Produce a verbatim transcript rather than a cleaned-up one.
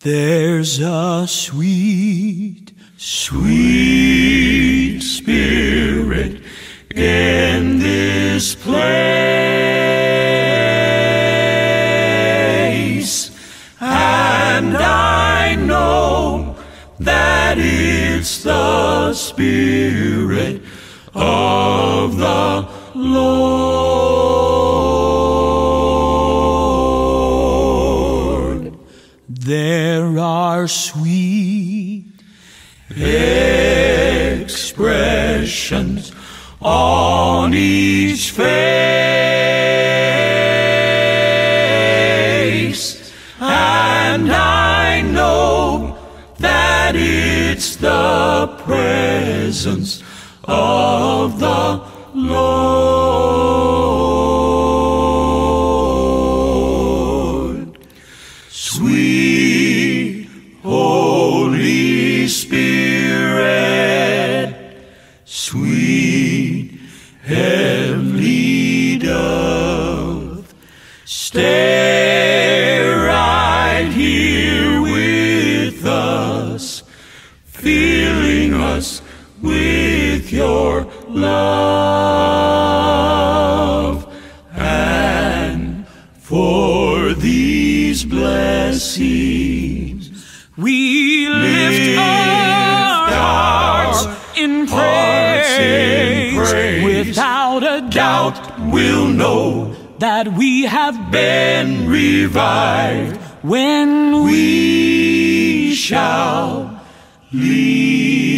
There's a sweet, sweet spirit in this place, and I know that it's the Spirit of the Lord. There are sweet expressions on each face, and I know that it's the presence of the Lord. Sweet Holy Spirit, sweet heavenly dove, stay right here with us, filling us with your love. And for these blessings we lift our hearts in praise. Without a doubt we'll know that we have been revived when we shall leave